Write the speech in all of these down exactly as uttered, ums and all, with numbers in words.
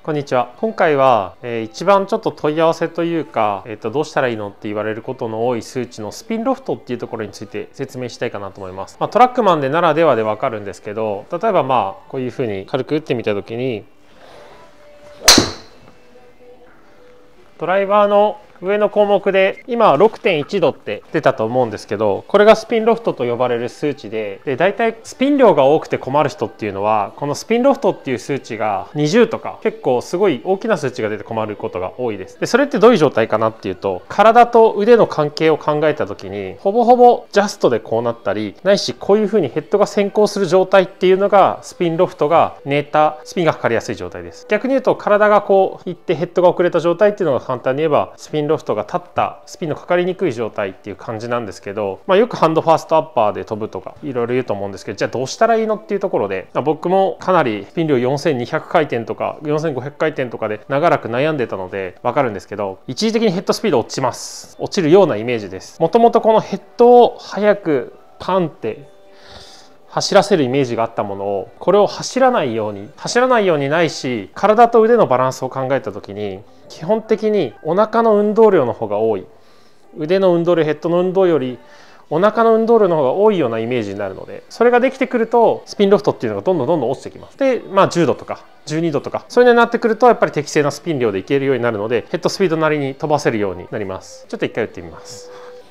こんにちは。今回は、えー、一番ちょっと問い合わせというか、えー、とどうしたらいいのって言われることの多い数値のスピンロフトっていうところについて説明したいかなと思います。まあ、トラックマンでならではでわかるんですけど、例えばまあこういうふうに軽く打ってみた時にドライバーの上の項目で今は ろくてんいち 度って出たと思うんですけど、これがスピンロフトと呼ばれる数値で、で大体スピン量が多くて困る人っていうのはこのスピンロフトっていう数値がにじゅうとか結構すごい大きな数値が出て困ることが多いです。でそれってどういう状態かなっていうと、体と腕の関係を考えた時にほぼほぼジャストでこうなったり、ないしこういうふうにヘッドが先行する状態っていうのがスピンロフトが寝たスピンがかかりやすい状態です。逆に言うと体がこういってヘッドが遅れた状態っていうのが簡単に言えばスピンロフトが立ったスピンのかかりにくい状態っていう感じなんですけど、まあ、よくハンドファーストアッパーで飛ぶとかいろいろ言うと思うんですけど、じゃあどうしたらいいのっていうところで、僕もかなりスピン量よんせんにひゃく回転とかよんせんごひゃく回転とかで長らく悩んでたので分かるんですけど、一時的にヘッドスピード落ちます。落ちるようなイメージです。もともとこのヘッドを速くパンって走らせるイメージがあったものを、これを走らないように走らないようにないし、体と腕のバランスを考えた時に基本的にお腹の運動量の方が多い、腕の運動量ヘッドの運動よりお腹の運動量の方が多いようなイメージになるので、それができてくるとスピンロフトっていうのがどんどんどんどん落ちてきます。でまあじゅうどとかじゅうにどとかそういうのになってくるとやっぱり適正なスピン量でいけるようになるので、ヘッドスピードなりに飛ばせるようになります。ちょっと一回打ってみます。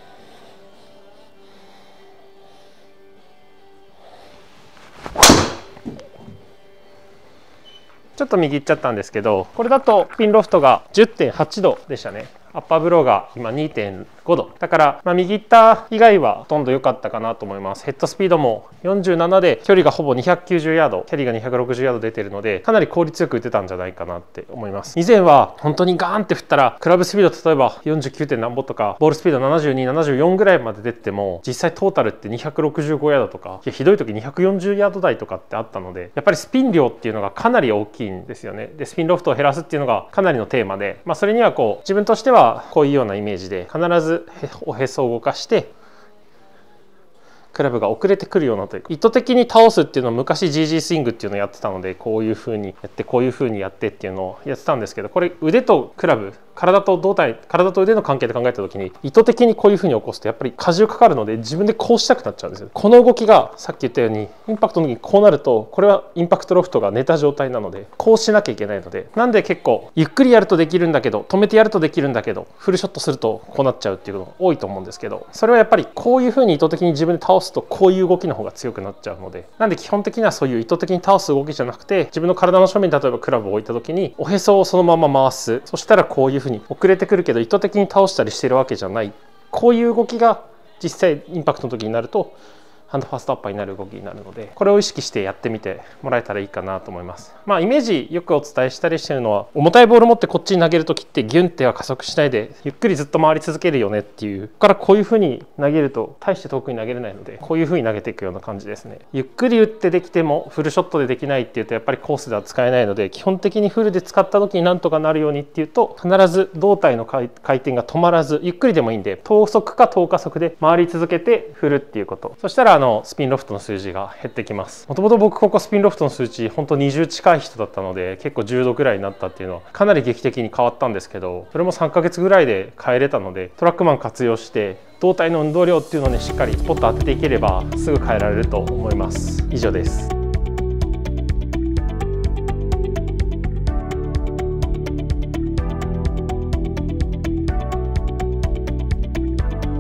ちょっと右行っちゃったんですけど、これだとスピンロフトが じゅってんはち 度でしたね。アッパーブローが今 にてんご 度だから、まあ、右行った以外はほとんど良かったかなと思います。ヘッドスピードもよんじゅうななで距離がほぼにひゃくきゅうじゅうヤード、キャリーがにひゃくろくじゅうヤード出てるので、かなり効率よく打てたんじゃないかなって思います。以前は本当にガーンって振ったらクラブスピード例えば よんじゅうきゅう. 点何ぼとかボールスピードななじゅうに、ななじゅうよんぐらいまで出ても、実際トータルってにひゃくろくじゅうごヤードとか、いやひどい時にひゃくよんじゅうヤード台とかってあったので、やっぱりスピン量っていうのがかなり大きいんですよね。でスピンロフトを減らすっていうのがかなりのテーマで、まあ、それにはこう自分としてはこういうようなイメージで必ずおへそを動かしてクラブが遅れてくるようなというか、意図的に倒すっていうのを昔 ジージー スイングっていうのをやってたので、こういう風にやってこういう風にやってっていうのをやってたんですけど、これ腕とクラブ、体と胴体、体と腕の関係で考えた時に意図的にこういう風に起こすとやっぱり荷重かかるので、自分でこうしたくなっちゃうんですよ。この動きがさっき言ったようにインパクトの時にこうなると、これはインパクトロフトが寝た状態なのでこうしなきゃいけないので、なんで結構ゆっくりやるとできるんだけど、止めてやるとできるんだけど、フルショットするとこうなっちゃうっていうのが多いと思うんですけど、それはやっぱりこういう風に意図的に自分で倒すとこういう動きの方が強くなっちゃうので、なんで基本的にはそういう意図的に倒す動きじゃなくて、自分の体の正面に例えばクラブを置いた時におへそをそのまま回す、そしたらこういう風に遅れてくるけど意図的に倒したりしてるわけじゃない、こういう動きが実際インパクトの時になるとハンドファーストアッパーになる動きになるので、これを意識してやってみてもらえたらいいかなと思います。まあイメージよくお伝えしたりしてるのは、重たいボール持ってこっちに投げる時ってギュンっては加速しないでゆっくりずっと回り続けるよねっていう、ここからこういう風に投げると大して遠くに投げれないので、こういう風に投げていくような感じですね。ゆっくり打ってできてもフルショットでできないっていうとやっぱりコースでは使えないので、基本的にフルで使った時になんとかなるようにっていうと、必ず胴体の回転が止まらず、ゆっくりでもいいんで等速か等加速で回り続けて振るっていうこと、そしたらあのスピンロフトの数字が減ってきます。もともと僕ここスピンロフトの数値本当にじゅう近い人だったので、結構じゅうどぐらいになったっていうのはかなり劇的に変わったんですけど、それもさんかげつぐらいで変えれたので、トラックマン活用して胴体の運動量っていうのにしっかりスポット当てていければすぐ変えられると思います。以上です。